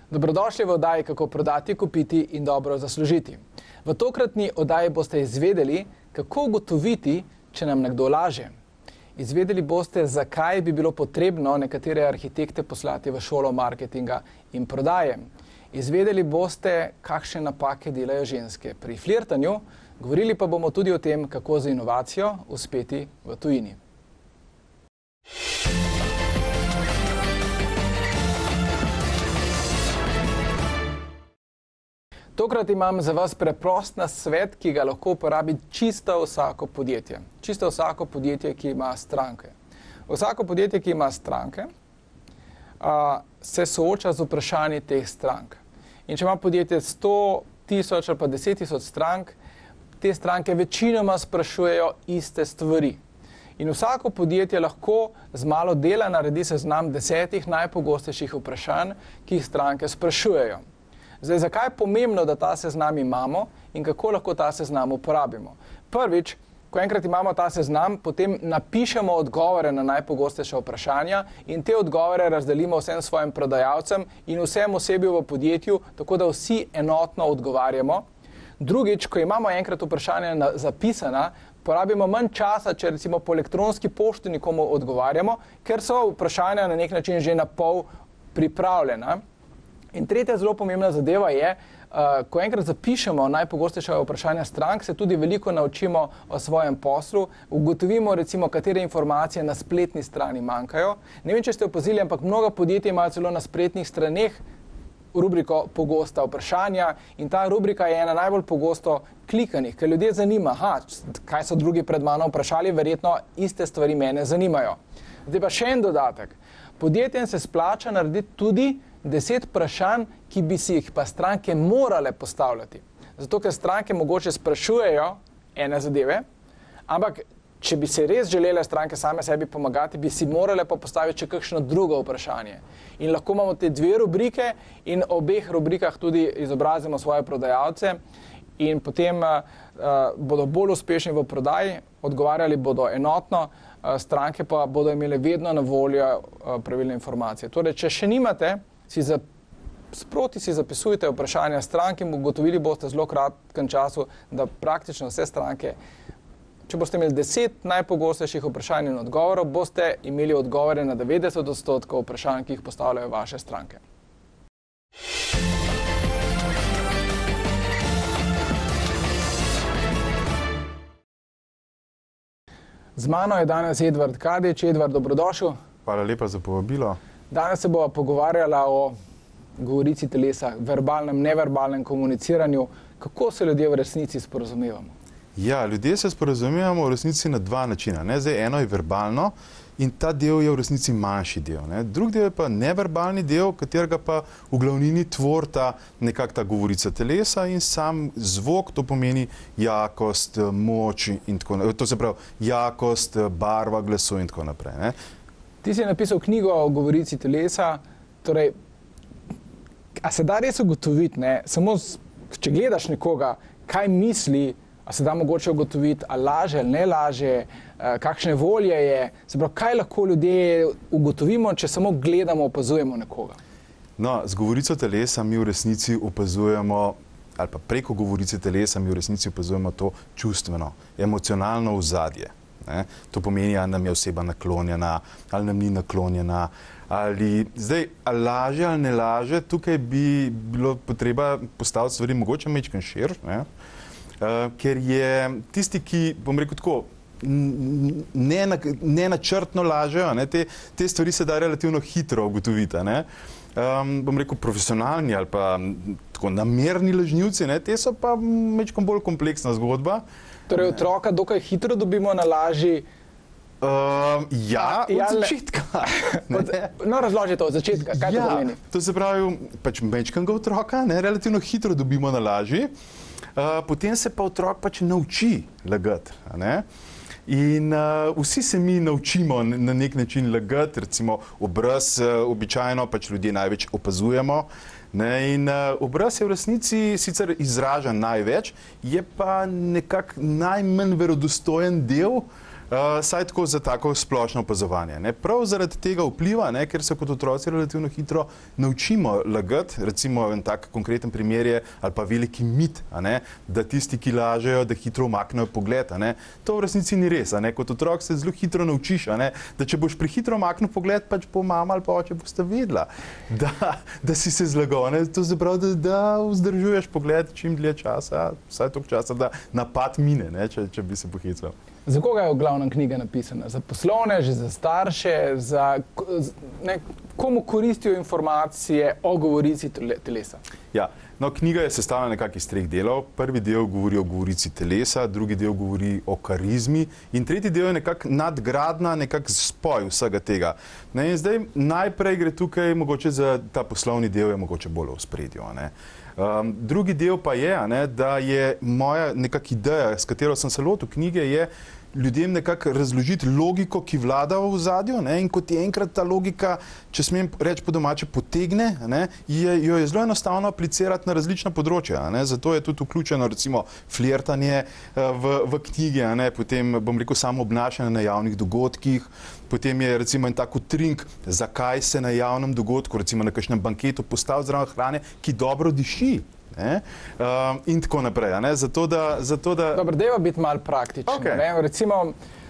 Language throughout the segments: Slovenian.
Dobrodošli v oddaji Kako prodati, kupiti in dobro zaslužiti. V tokratni oddaji boste izvedeli, kako ugotoviti, če nam nekdo laže. Izvedeli boste, zakaj bi bilo potrebno nekatere arhitekte poslati v šolo marketinga in prodaje. Izvedeli boste, kakšne napake delajo ženske pri flirtanju, govorili pa bomo tudi o tem, kako z inovacijo uspeti v tujini. Tokrat imam za vas preprost nasvet, ki ga lahko uporabi čisto vsako podjetje. Čisto vsako podjetje, ki ima stranke. Vsako podjetje, ki ima stranke, se sooča z vprašanji teh strank. In če ima podjetje 100 tisoč ali pa 10 tisoč strank, te stranke večinoma sprašujejo iste stvari. In vsako podjetje lahko z malo dela naredi seznam 10 najpogostejših vprašanj, ki jih stranke sprašujejo. Zdaj, zakaj je pomembno, da ta seznam imamo in kako lahko ta seznam uporabimo? Prvič, ko enkrat imamo ta seznam, potem napišemo odgovore na najpogostejša vprašanja in te odgovore razdelimo vsem svojim prodajalcem in vsem osebju v podjetju, tako da vsi enotno odgovarjamo. Drugič, ko imamo enkrat vprašanja zapisana, porabimo manj časa, če recimo po elektronski pošti nekomu odgovarjamo, ker so vprašanja na nek način že na pol pripravljena. In tretja zelo pomembna zadeva je, ko enkrat zapišemo najpogostejša vprašanja strank, se tudi veliko naučimo o svojem poslu, ugotovimo recimo, katere informacije na spletni strani manjkajo. Ne vem, če ste opazili, ampak mnoga podjetja imajo celo na spletnih straneh rubriko pogosta vprašanja in ta rubrika je ena najbolj pogosto klikanih, ker ljudje zanima, kaj so drugi pred mano vprašali, verjetno iste stvari mene zanimajo. Zdaj pa še en dodatek. Podjetjem se splača narediti tudi 10 vprašanj, ki bi si jih pa stranke morale postavljati. Zato, ker stranke mogoče sprašujejo ene zadeve, ampak če bi se res želele stranke same sebi pomagati, bi si morale pa postaviti še kakšno drugo vprašanje. In lahko imamo te dve rubrike in v obeh rubrikah tudi izobrazimo svoje prodajalce in potem bodo bolj uspešni v prodaji, odgovarjali bodo enotno, stranke pa bodo imele vedno na voljo pravilne informacije. Torej, če še nimate, sproti si zapisujte vprašanja strank in ugotovili boste v zelo kratkem času, da praktično vse stranke, če boste imeli 10 najpogostejših vprašanj in odgovorov, boste imeli odgovore na 90% vprašanj, ki jih postavljajo vaše stranke. Z mano je danes Edvard Kadič. Edvard, dobrodošel. Hvala lepa za povabilo. Danes se bova pogovarjala o govorici telesa, verbalnem, neverbalnem komuniciranju. Kako se ljudje v resnici sporazumevamo? Ja, ljudje se sporazumevamo v resnici na dva načina. Zdaj, eno je verbalno in ta del je v resnici manjši del. Drugi del je pa neverbalni del, katerega pa v glavnini tvorita nekako ta govorica telesa in sam zvok, to pomeni jakost, moč in tako naprej. To se pravi jakost, barva glasu in tako naprej. Ti si napisal knjigo o govorici telesa, torej, a se da res ugotoviti, samo če gledaš nekoga, kaj misli, a se da mogoče ugotoviti, a laže ali ne laže, kakšne volje je, se pravi, kaj lahko ljudje ugotovimo, če samo gledamo, opazujemo nekoga? No, z govorico telesa mi v resnici opazujemo, ali pa preko govorice telesa mi v resnici opazujemo to čustveno, emocionalno ozadje. To pomeni, ali nam je oseba naklonjena, ali nam ni naklonjena, ali zdaj, ali laže ali ne laže, tukaj bi bilo potreba postaviti stvari mogoče majčkeno širše, ker je tisti, ki, bom rekel tako, nenačrtno lažejo, te stvari se da relativno hitro ugotoviti, bom rekel profesionalni ali pa tako namerni lažnivci, te so pa majčkeno bolj kompleksna zgodba. Torej, otroka dokaj hitro dobimo na laži? Ja, od začetka. No, razloži to, od začetka. Kaj to pomeni? To se pravi, pač majčkega otroka, relativno hitro dobimo na laži, potem se pa otrok pač nauči lagati. In vsi se mi naučimo na nek način lagati, recimo obraz običajno pač ljudje največ opazujemo. In obraz je v resnici sicer izraža največ, je pa nekako najmanj verodostojen del saj tako za tako splošno opazovanje. Ne. Prav zaradi tega vpliva, ne, ker se kot otroci relativno hitro naučimo lagati, recimo en tak konkreten primer je, ali pa veliki mit, a ne, da tisti, ki lažejo, da hitro umaknejo pogled. A ne. To v resnici ni res. A ne. Kot otrok se zelo hitro naučiš, a ne, da če boš prehitro umaknil pogled, pač po mama ali pa oče boste vedela, da si se zlagal. Ne. To zapravi, da vzdržuješ pogled čim dlje časa, vsaj toliko časa, da napad mine, ne, če bi se pohitral. Za koga je v glavnem knjiga napisana? Za poslovneže, za starše, komu koristijo informacije o govorici telesa? Ja, no, knjiga je sestavljena nekako iz 3 delov. Prvi del govori o govorici telesa, drugi del govori o karizmi in tretji del je nekako nadgradna, nekako spoj vsega tega. Ne, in zdaj najprej gre tukaj mogoče za ta poslovni del, je mogoče bolj v ospredju. Drugi del pa je, ne, da je moja nekak ideja, s katero sem se lotil knjige, je ljudem nekako razložiti logiko, ki vlada v ozadju, ne, in kot je enkrat ta logika, če smem reči po domače, potegne, ne, jo je zelo enostavno aplicirati na različna področja. Ne, zato je tudi vključeno recimo flirtanje v knjigi, ne, potem bom rekel samo obnašanje na javnih dogodkih, potem je recimo en tak utrink, zakaj se na javnem dogodku, recimo na kakšnem banketu postavi zraven hrane, ki dobro diši. In tako naprej. Zato, da... Dobro, dajva biti malo praktični. Okay. Recimo,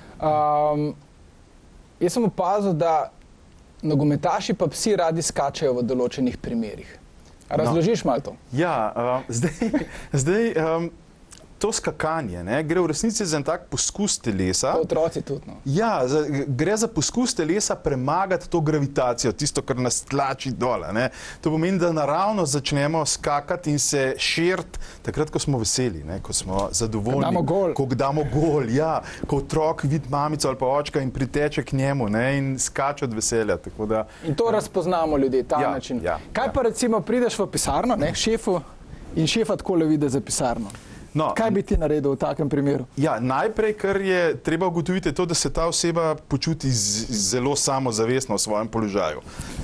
jaz sem opazil, da nogometaši pa psi radi skačejo v določenih primerih. Razložiš malo to? Ja, zdaj to skakanje, ne, gre v resnici za en tak poskus telesa. To otroci tudi, no. Ja, gre za poskus telesa premagati to gravitacijo, tisto, kar nas tlači dol. Ne. To pomeni, da naravno začnemo skakati in se širiti takrat, ko smo veseli, ne, ko smo zadovoljni. Ko damo gol, ja, ko otrok vidi mamico ali pa očka in priteče k njemu, ne, in skače od veselja. Tako da, in to razpoznamo ljudje, ta način. Kaj pa recimo prideš v pisarno, ne, šefu in šefa takole vidi za pisarno? No, kaj bi ti naredil v takem primeru? Ja, najprej, kar je treba ugotoviti, je to, da se ta oseba počuti zelo samozavestno v svojem položaju.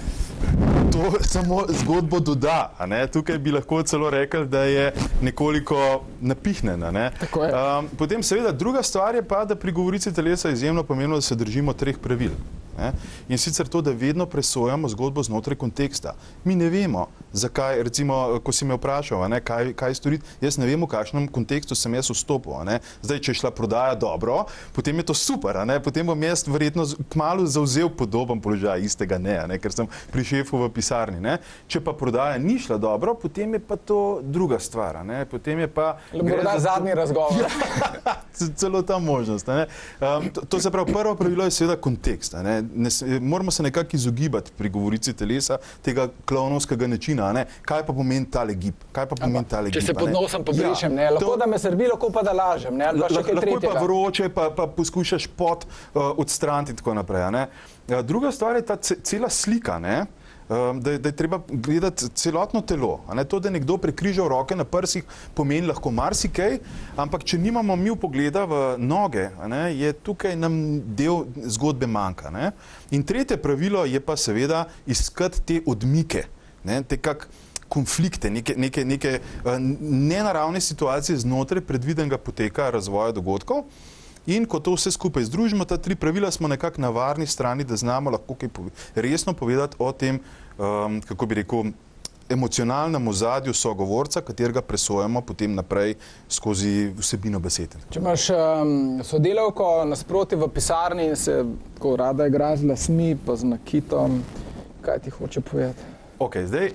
To samo zgodbo doda. A ne? Tukaj bi lahko celo rekel, da je nekoliko napihnjena. Ne? Tako je. Potem seveda druga stvar je pa, da pri govorici telesa je izjemno pomembno, da se držimo 3 pravil. Ne? In sicer to, da vedno presojamo zgodbo znotraj konteksta. Mi ne vemo, zakaj, recimo, ko si me vprašal, ne, kaj storiti, jaz ne vem, v kakšnem kontekstu sem jaz vstopil. Ne? Zdaj, če je šla prodaja dobro, potem je to super, ne? Potem bom jaz verjetno kmalu zavzel podoben položaj istega ne, ker sem pri šefu v pisarni. Ne? Če pa prodaja ni šla dobro, potem je pa to druga stvar. Ne? Potem je pa... Morda zadnji razgovor. Ja, celo ta možnost. Ne? To se pravi, prvo pravilo je seveda kontekst. Ne? Moramo se nekako izogibati pri govorici telesa tega klovnovskega načina. Ne? Kaj pa pomeni tale gib? Kaj pa pomeni tale gib? Če se pod nosom pobrišem, ne? Lahko da me srbi, lahko pa da lažem. Ne? Lahko pa vroče, pa poskušaš pot odstraniti in tako naprej. Ne? Druga stvar je ta cela slika, ne? Da je treba gledati celotno telo. To, da nekdo prekrižal roke na prsih, pomeni lahko marsikaj, ampak če nimamo mi vpogleda v noge, je tukaj nam del zgodbe manjka. In tretje pravilo je pa seveda iskati te odmike, te kak konflikte, neke nenaravne situacije znotraj predvidenega poteka razvoja dogodkov. In ko to vse skupaj združimo, ta 3 pravila, smo nekako na varni strani, da znamo lahko kaj resno povedati o tem, kako bi rekel, emocionalnem ozadju sogovorca, katerega presojamo potem naprej skozi vsebino besede. Če imaš sodelavko nasproti v pisarni in se tako rada igra z lasmi, pa z nakitom, kaj ti hoče povedati? Ok, zdaj,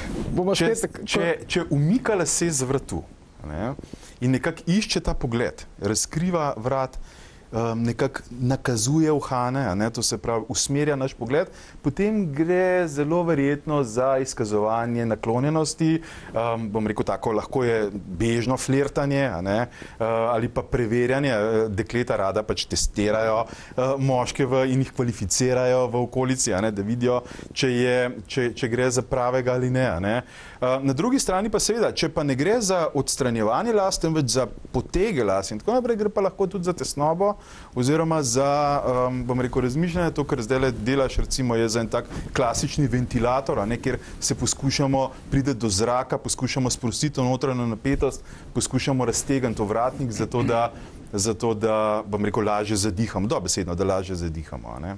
če umika lase z vratu, ne, in nekako išče ta pogled, razkriva vrat, nekako nakazuje uhane, to se pravi, usmerja naš pogled, potem gre zelo verjetno za izkazovanje naklonjenosti, bom rekel tako, lahko je bežno flirtanje, ali pa preverjanje, dekleta rada pač testirajo moške in jih kvalificirajo v okolici, da vidijo, če gre za pravega ali ne. Na drugi strani pa seveda, če pa ne gre za odstranjevanje las, temveč za potege las in tako naprej, gre pa lahko tudi za tesnobo, oziroma za, bom rekel, razmišljanje, to, kar zdaj delaš, recimo, je za en tak klasični ventilator, kjer se poskušamo priti do zraka, poskušamo sprostiti notranjo napetost, poskušamo raztegniti ovratnik, zato da zato da, bom rekel, lažje zadihamo, dobesedno, da lažje zadihamo. Ne?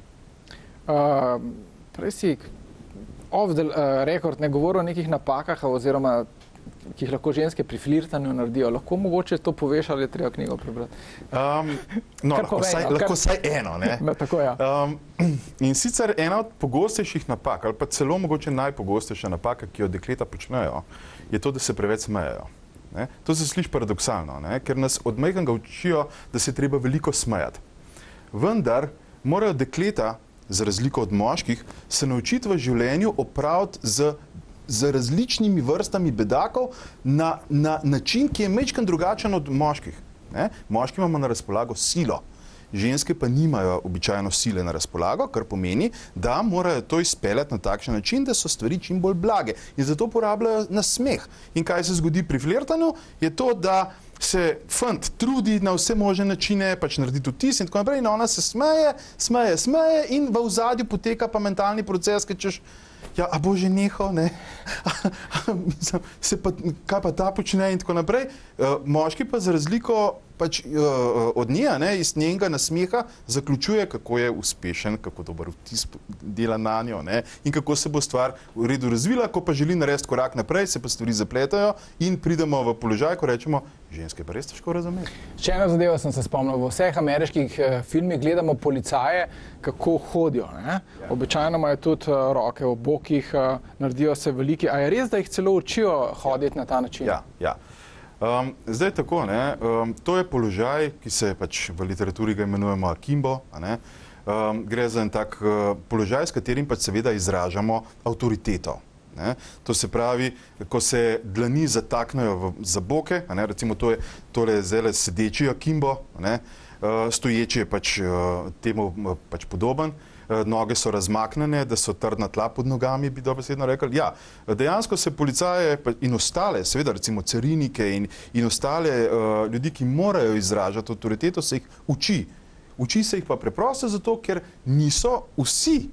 Prej si off the record ne govoril o nekih napakah, oziroma ki jih lahko ženske pri flirtanju naredijo. Lahko mogoče to poveš, ali je treba knjigo prebrati? Lahko vsaj eno. Ne? Tako, ja. In sicer ena od pogostejših napak, ali pa celo mogoče najpogostejša napaka, ki jo dekleta počnejo, je to, da se preveč smejejo. Ne? To se sliši paradoksalno, ne? Ker nas od majhnega učijo, da se treba veliko smejati. Vendar morajo dekleta, za razliko od moških, se naučiti v življenju opraviti z različnimi vrstami bedakov na način, ki je majčkeno drugačen od moških. Ne? Moški imamo na razpolago silo, ženske pa nimajo običajno sile na razpolago, kar pomeni, da morajo to izpeljati na takšen način, da so stvari čim bolj blage. In zato porabljajo nasmeh. In kaj se zgodi pri flirtanju, je to, da se fant trudi na vse možne načine, pač narediti vtis in tako naprej, in ona se smeje in v ozadju poteka pa mentalni proces, ki češ, ja, a bo že nehal, ne? Kaj pa ta počne in tako naprej. Moški pa za razliko pač od nje, ne, iz njenega nasmeha zaključuje, kako je uspešen, kako dober vtis dela na njo, ne, in kako se bo stvar v redu razvila, ko pa želi narediti korak naprej, se pa stvari zapletajo in pridemo v položaj, ko rečemo, ženske pa res težko razumeti. Še ena zadeva sem se spomnil, v vseh ameriških filmih gledamo policaje, kako hodijo, ne? Običajno imajo tudi roke v bokih, naredijo se veliki, a je res, da jih celo učijo hoditi na ta način? Ja. Zdaj tako, ne, to je položaj, ki se pač v literaturi ga imenujemo akimbo, ne, gre za en tak položaj, s katerim pač seveda izražamo avtoriteto. Ne. To se pravi, ko se dlani zataknejo za boke, ne, recimo tole je zdaj sedeči akimbo, ne, stoječi je pač temu pač podoben. Noge so razmaknjene, da so trdna tla pod nogami, bi dobesedno rekli. Ja, dejansko se policaje in ostale, seveda recimo carinike in ostale ljudi, ki morajo izražati avtoriteto, se jih uči. Uči se jih pa preprosto zato, ker niso vsi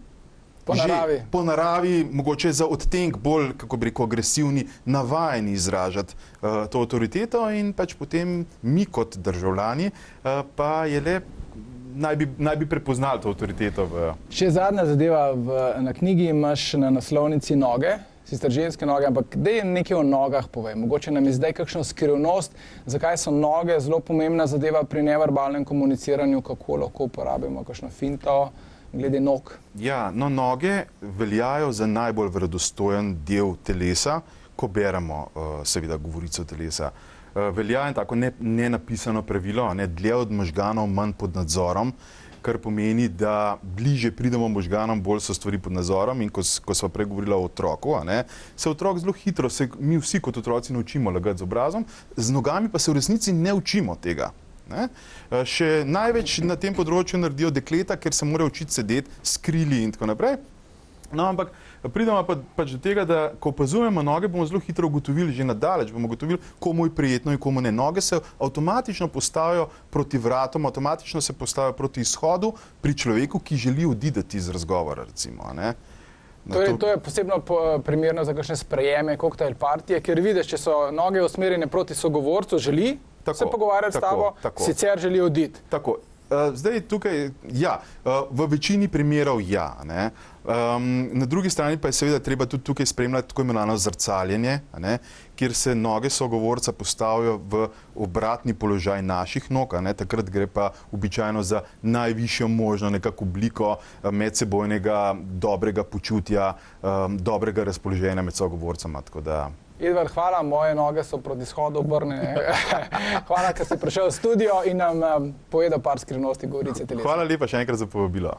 po naravi, mogoče za odtenk bolj, kako bi rekel, agresivni, navajeni izražati to avtoriteto in pač potem mi kot državljani pa je le naj bi prepoznali to avtoriteto. Še zadnja zadeva, na knjigi imaš na naslovnici noge, sicer ženske noge, ampak daj nekaj o nogah povej. Mogoče nam je zdaj kakšno skrivnost, zakaj so noge zelo pomembna zadeva pri neverbalnem komuniciranju, kako lahko uporabimo kakšno finto glede nog. Ja, no, noge veljajo za najbolj verodostojen del telesa, ko beremo seveda govorico telesa. Velja in tako nenapisano pravilo, ne, dlje od možganov, manj pod nadzorom, kar pomeni, da bliže pridemo možganom, bolj so stvari pod nadzorom in ko sva prej govorila o otroku, ne, se otrok zelo hitro, mi vsi kot otroci naučimo lagati z obrazom, z nogami pa se v resnici ne učimo tega. Ne. Še največ na tem področju naredijo dekleta, ker se morajo učiti sedeti, skrili in tako naprej. No, ampak pridemo pač do tega, da ko opazujemo noge, bomo zelo hitro ugotovili, že nadaleč bomo ugotovili, komu je prijetno in komu ne. Noge se avtomatično postavijo proti vratom, avtomatično se postavijo proti izhodu pri človeku, ki želi oditi iz razgovora, recimo. Ne. To je posebno primerno za kakšne sprejeme, koktajl partije, ker vidiš, če so noge usmerjene proti sogovorcu, želi se pogovarjati s tabo, sicer želi oditi. Tako. Zdaj tukaj, ja, v večini primerov ja. Ne. Na drugi strani pa je seveda treba tudi tukaj spremljati tako imenovano zrcaljenje, ne, kjer se noge sogovorca postavijo v obratni položaj naših nog, ne, takrat gre pa običajno za najvišjo možno nekako obliko medsebojnega dobrega počutja, dobrega razpoloženja med sogovorcema, tako da... Edvard, hvala, moje noge so proti izhodu obrnjene. Hvala, ker si prišel v studio in nam povedal par skrivnosti govorice telesa. Hvala lepa še enkrat za povabilo.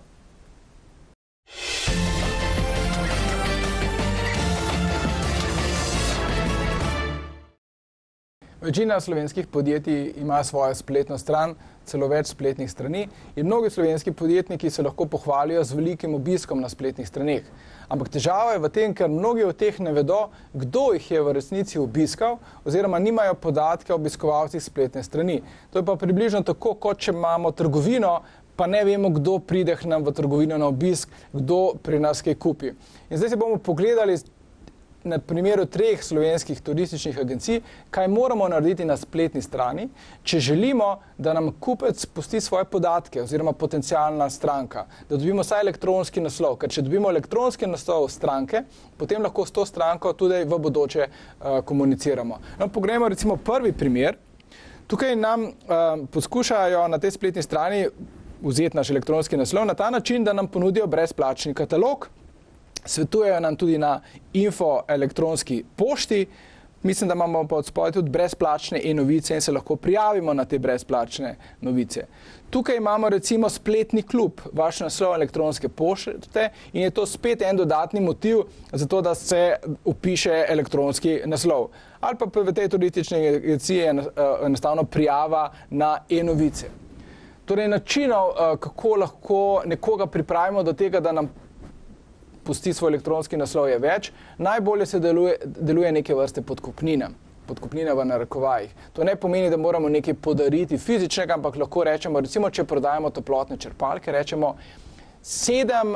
Večina slovenskih podjetij ima svojo spletno stran, celo več spletnih strani in mnogi slovenski podjetniki se lahko pohvalijo z velikim obiskom na spletnih straneh. Ampak težava je v tem, ker mnogi od teh ne vedo, kdo jih je v resnici obiskal oziroma nimajo podatke o obiskovalcih spletne strani. To je pa približno tako, kot če imamo trgovino, pa ne vemo, kdo pride k nam v trgovino na obisk, kdo pri nas kaj kupi. In zdaj se bomo pogledali na primeru 3 slovenskih turističnih agencij, kaj moramo narediti na spletni strani, če želimo, da nam kupec pusti svoje podatke oziroma potencialna stranka, da dobimo vsaj elektronski naslov, ker če dobimo elektronski naslov stranke, potem lahko s to stranko tudi v bodoče komuniciramo. No, poglejmo recimo prvi primer. Tukaj nam poskušajo na tej spletni strani vzeti naš elektronski naslov na ta način, da nam ponudijo brezplačni katalog. Svetujejo nam tudi na info elektronski pošti. Mislim, da imamo pa od spodaj tudi brezplačne e-novice in se lahko prijavimo na te brezplačne novice. Tukaj imamo recimo spletni klub, vaš naslov elektronske pošte in je to spet en dodatni motiv za to, da se upiše elektronski naslov. Ali pa v tej turistični agenciji je enostavno prijava na e-novice. Torej načinov, kako lahko nekoga pripravimo do tega, da nam pusti svoj elektronski naslov je več, najbolje se deluje neke vrste podkupnina. Podkupnina v narekovajih. To ne pomeni, da moramo nekaj podariti fizičnega, ampak lahko rečemo, recimo, če prodajamo toplotne črpalke, rečemo 7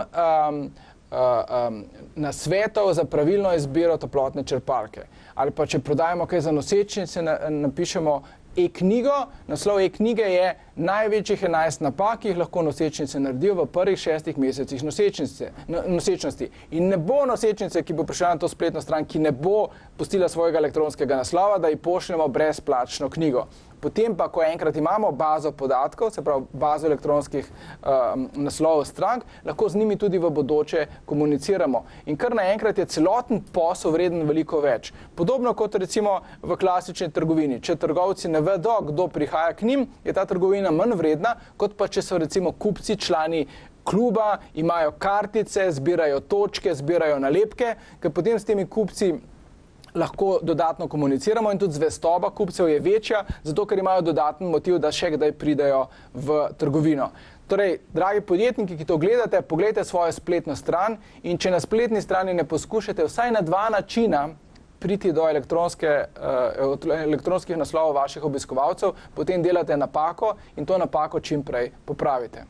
nasvetov za pravilno izbiro toplotne črpalke. Ali pa če prodajamo kaj za nosečnice, napišemo e-knjigo. Naslov e-knjige je največjih 11 napak, ki jih lahko nosečnice naredijo v prvih 6 mesecih nosečnosti. In ne bo nosečnice, ki bo prišla na to spletno stran, ki ne bo pustila svojega elektronskega naslova, da ji pošljemo brezplačno knjigo. Potem pa, ko enkrat imamo bazo podatkov, se pravi bazo elektronskih naslovov strank, lahko z njimi tudi v bodoče komuniciramo. In kar naenkrat je celoten posel vreden veliko več. Podobno kot recimo v klasični trgovini. Če trgovci ne vedo, kdo prihaja k njim, je ta trgovina manj vredna, kot pa če so recimo kupci, člani kluba, imajo kartice, zbirajo točke, zbirajo nalepke, ker potem s temi kupci lahko dodatno komuniciramo in tudi zvestoba kupcev je večja, zato ker imajo dodaten motiv, da še kdaj pridejo v trgovino. Torej, dragi podjetniki, ki to gledate, poglejte svojo spletno stran in če na spletni strani ne poskušate vsaj na 2 načina priti do elektronskih naslovov vaših obiskovalcev, potem delate napako in to napako čim prej popravite.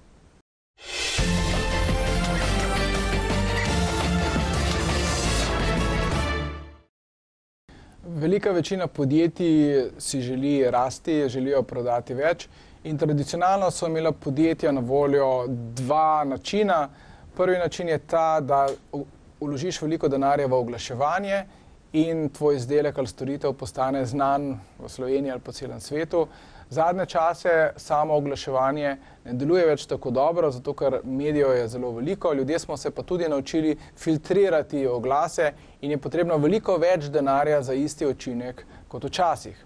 Velika večina podjetij si želi rasti, želijo prodati več in tradicionalno so imela podjetja na voljo 2 načina. Prvi način je ta, da vložiš veliko denarja v oglaševanje in tvoj izdelek ali storitev postane znan v Sloveniji ali po celem svetu. Zadnje čase samo oglaševanje ne deluje več tako dobro, zato ker medijev je zelo veliko, ljudje smo se pa tudi naučili filtrirati oglase in je potrebno veliko več denarja za isti učinek kot včasih.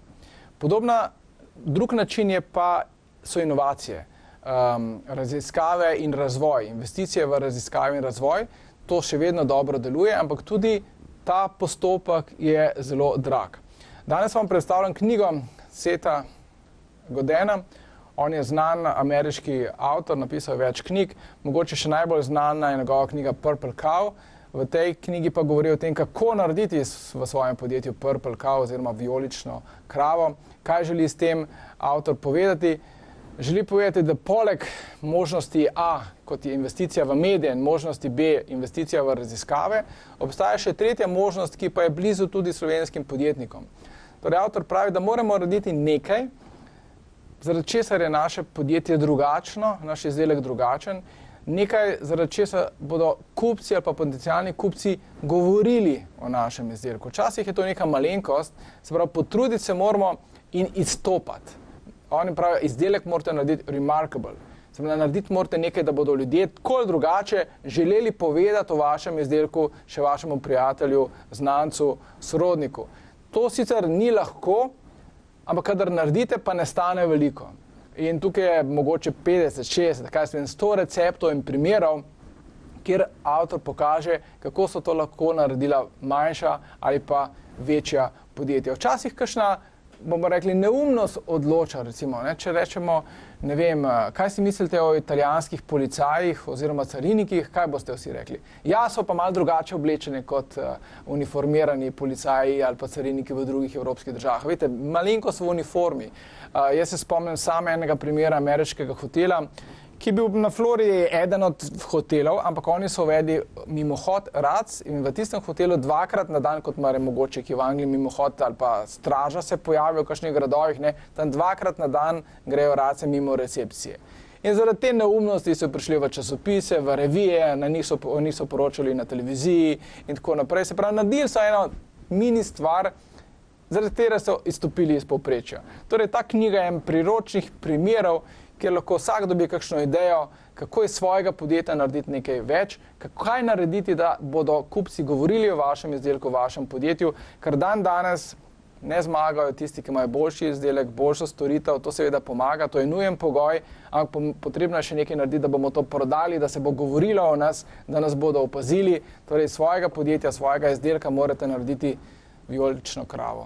Drug način so inovacije, raziskave in razvoj, investicije v raziskave in razvoj. To še vedno dobro deluje, ampak tudi ta postopek je zelo drag. Danes vam predstavljam knjigo Seta Godena. On je znan ameriški avtor, napisal več knjig. Mogoče še najbolj znana je njegova knjiga Purple Cow. V tej knjigi pa govori o tem, kako narediti v svojem podjetju Purple Cow oziroma vijolično kravo. Kaj želi s tem avtor povedati? Želi povedati, da poleg možnosti A, kot je investicija v medije, in možnosti B, investicija v raziskave, obstaja še tretja možnost, ki pa je blizu tudi slovenskim podjetnikom. Torej, avtor pravi, da moramo narediti nekaj, zaradi česar je naše podjetje drugačno, naš izdelek drugačen, nekaj, zaradi česar bodo kupci ali pa potencialni kupci govorili o našem izdelku. Včasih je to neka malenkost, se pravi, potruditi se moramo in izstopati. Oni pravijo, izdelek morate narediti remarkable. Se pravi, narediti morate nekaj, da bodo ljudje tako drugače želeli povedati o vašem izdelku še vašemu prijatelju, znancu, sorodniku. To sicer ni lahko, ampak kadar naredite, pa ne stane veliko. In tukaj je mogoče 50, 60, 100 receptov in primerov, kjer avtor pokaže, kako so to lahko naredila manjša ali pa večja podjetja. Včasih kakšna, bomo rekli, neumnost odloča, recimo, ne? Če rečemo, ne vem, kaj si mislite o italijanskih policajih oziroma carinikih, kaj boste vsi rekli? Ja, so pa malo drugače oblečeni kot uniformirani policaji ali pa cariniki v drugih evropskih državah. Veste, malenko so v uniformi. Jaz se spomnim samo enega primera ameriškega hotela, ki je bil na Floridi eden od hotelov, ampak oni so uvedli mimohod rac in v tistem hotelu 2-krat na dan, kot mar je mogoče, ki v Angliji mimohod ali pa straža se pojavijo v kakšnih gradovih, ne, tam 2-krat na dan grejo race mimo recepcije. In zaradi te neumnosti so prišli v časopise, v revije, na njih so poročali na televiziji in tako naprej. Se pravi, naredili so eno mini stvar, zaradi katere so izstopili iz povprečja. Torej, ta knjiga je priročnih primerov, kjer lahko vsak dobi kakšno idejo, kako iz svojega podjetja narediti nekaj več, kaj narediti, da bodo kupci govorili o vašem izdelku, o vašem podjetju, ker danes ne zmagajo tisti, ki imajo boljši izdelek, boljšo storitev, to seveda pomaga, to je nujen pogoj, ampak potrebno je še nekaj narediti, da bomo to prodali, da se bo govorilo o nas, da nas bodo opazili. Torej, iz svojega podjetja, svojega izdelka morate narediti vijolično kravo.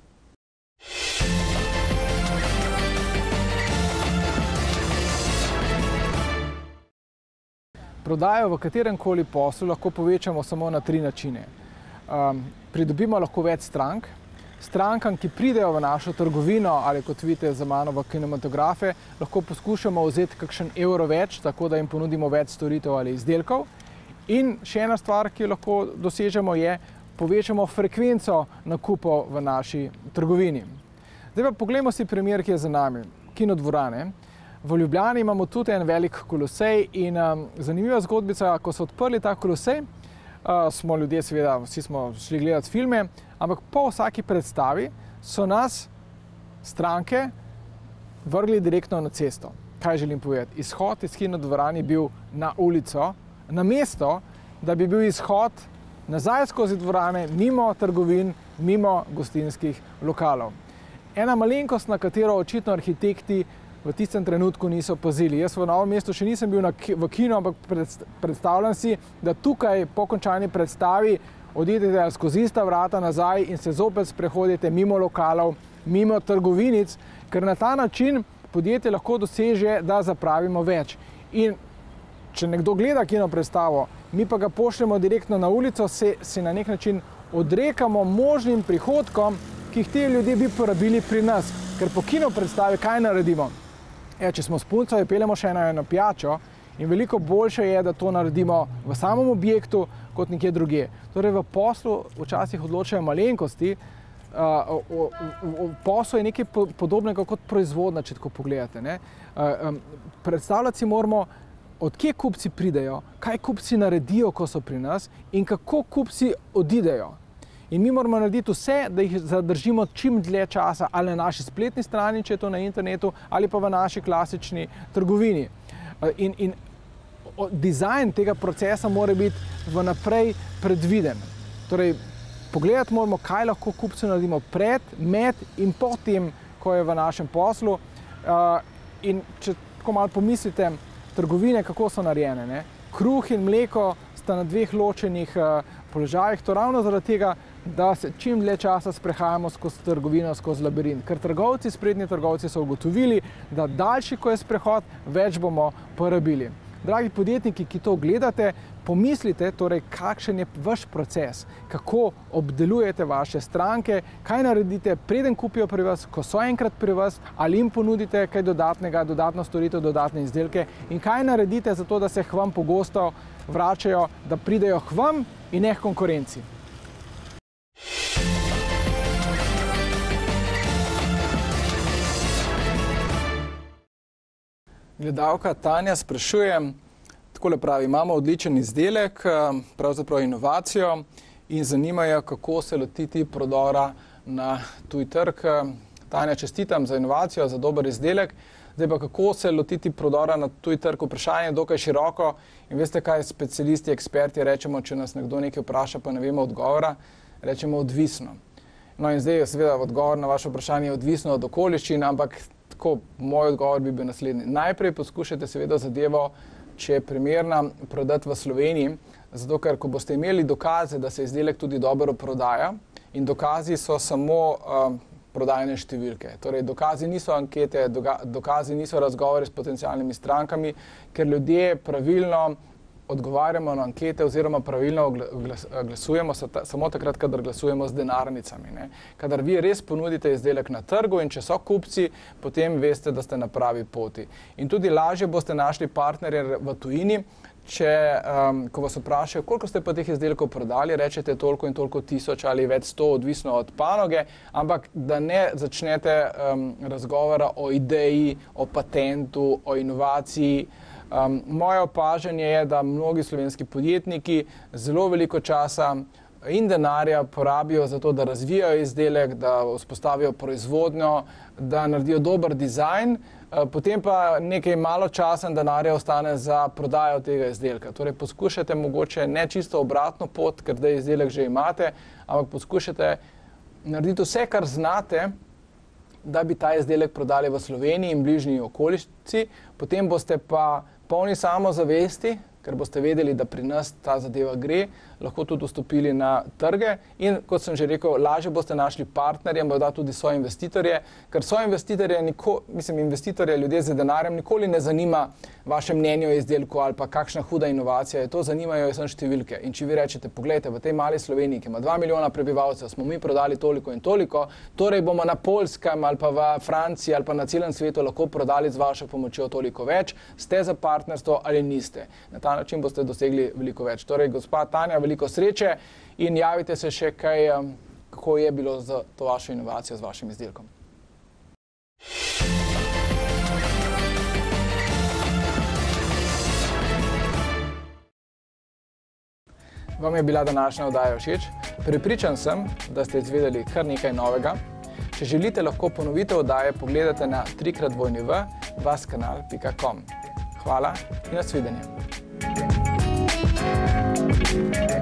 Prodajo v kateremkoli poslu lahko povečamo samo na 3 načine. Pridobimo lahko več strank. Strankam, ki pridejo v našo trgovino ali kot vidite za mano v kinematografe, lahko poskušamo vzeti kakšen evro več, tako da jim ponudimo več storitev ali izdelkov. In še ena stvar, ki jo lahko dosežemo, je povečamo frekvenco nakupov v naši trgovini. Zdaj pa poglejmo si primer, ki je za nami, kinodvorane. V Ljubljani imamo tudi en velik kolosej in zanimiva zgodbica, ko so odprli ta kolosej, smo ljudje seveda, vsi smo šli gledati filme, ampak po vsaki predstavi so nas stranke vrgli direktno na cesto. Kaj želim povedati? Izhod iz kinodvorani je bil na ulico, namesto da bi bil izhod nazaj skozi dvorane, mimo trgovin, mimo gostinskih lokalov. Ena malenkost, na katero očitno arhitekti v tistem trenutku niso pazili. Jaz v Novem mestu še nisem bil v kinu, ampak predstavljam si, da tukaj po končani predstavi odidete skozi ista vrata nazaj in se zopet sprehodite mimo lokalov, mimo trgovinic, ker na ta način podjetje lahko doseže, da zapravimo več. In če nekdo gleda kino predstavo, mi pa ga pošljemo direktno na ulico, se na nek način odrekamo možnim prihodkom, ki jih te ljudje bi porabili pri nas. Ker po kino predstavi kaj naredimo? Če smo s punco, peljemo še eno pijačo in veliko boljše je, da to naredimo v samem objektu kot nekje drugje. Torej v poslu včasih odločajo malenkosti, posel je nekaj podobnega kot proizvodnja, če tako pogledate. Predstavljati si moramo, od kje kupci pridejo, kaj kupci naredijo, ko so pri nas in kako kupci odidejo. In mi moramo narediti vse, da jih zadržimo čim dlje časa, ali na naši spletni strani, če je to na internetu, ali pa v naši klasični trgovini. In dizajn tega procesa mora biti vnaprej predviden. Torej, pogledati moramo, kaj lahko kupcu naredimo pred, med in potem, ko je v našem poslu. In če tako malo pomislite, trgovine, kako so narejene. Kruh in mleko sta na 2 ločenih položajih, to ravno zaradi tega, da se čim dlje časa sprehajamo skozi trgovino, skozi labirint. Ker trgovci, sprednji trgovci so ugotovili, da daljši, ko je sprehod, več bomo porabili. Dragi podjetniki, ki to gledate, pomislite, torej, kakšen je vaš proces, kako obdelujete vaše stranke, kaj naredite, preden kupijo pri vas, ko so enkrat pri vas, ali jim ponudite kaj dodatnega, dodatno storitev, dodatne izdelke in kaj naredite za to, da se k vam pogosto vračajo, da pridejo k vam in ne k konkurenci. Gledalka Tanja sprašuje, takole pravi, imamo odličen izdelek, pravzaprav inovacijo in zanimajo, kako se lotiti prodora na tuj trg. Tanja, čestitam za inovacijo, za dober izdelek. Zdaj pa, kako se lotiti prodora na tuj trg, vprašanje je dokaj široko in veste kaj, specialisti, eksperti rečemo, če nas nekdo nekaj vpraša, pa ne vemo odgovora, rečemo odvisno. No in zdaj je seveda odgovor na vaše vprašanje odvisno od okoliščin, ampak tako, moj odgovor bi bil naslednji. Najprej poskušajte seveda zadevo, če je primerna, prodati v Sloveniji, zato ker, ko boste imeli dokaze, da se izdelek tudi dobro prodaja in dokazi so samo prodajne številke. Torej, dokazi niso ankete, dokazi niso razgovori s potencialnimi strankami, ker ljudje pravilno odgovarjamo na ankete oziroma pravilno glasujemo samo takrat, kadar glasujemo z denarnicami. Ne? Kadar vi res ponudite izdelek na trgu in če so kupci, potem veste, da ste na pravi poti. In tudi lažje boste našli partnerje v tujini, če, ko vas vprašajo, koliko ste pa teh izdelkov prodali, rečete toliko in toliko tisoč ali več 100, odvisno od panoge, ampak da ne začnete razgovora o ideji, o patentu, o inovaciji. Moje opažanje je, da mnogi slovenski podjetniki zelo veliko časa in denarja porabijo za to, da razvijajo izdelek, da vzpostavijo proizvodnjo, da naredijo dober dizajn, potem pa nekaj malo časa in denarja ostane za prodajo tega izdelka. Torej poskušajte mogoče ne čisto obratno pot, ker da izdelek že imate, ampak poskušajte narediti vse, kar znate, da bi ta izdelek prodali v Sloveniji in bližnji okolici, potem boste pa polni samozavesti, ker boste vedeli, da pri nas ta zadeva gre, lahko tudi vstopili na trge in, kot sem že rekel, lažje boste našli partnerje, morda tudi soinvestitorje, ker soinvestitorje, investitorje, ljudje z denarjem nikoli ne zanima vaše mnenje o izdelku ali pa kakšna huda inovacija je to, zanimajo samo številke. In če vi rečete, poglejte, v tej mali Sloveniji, ki ima 2 milijona prebivalcev, smo mi prodali toliko in toliko, torej bomo na Poljskem ali pa v Franciji ali pa na celem svetu lahko prodali z vašo pomočjo toliko več, ste za partnerstvo ali niste. Na ta način boste dosegli veliko več. Torej, gospa Tanja, veliko sreče in javite se še kaj, kako je bilo za to vašo inovacijo z vašim izdelkom. Vam je bila današnja oddaja všeč? Prepričan sem, da ste izvedeli kar nekaj novega. Če želite, lahko ponovitev oddaje pogledate na www.vaskanal.com. Hvala in nasvidenje.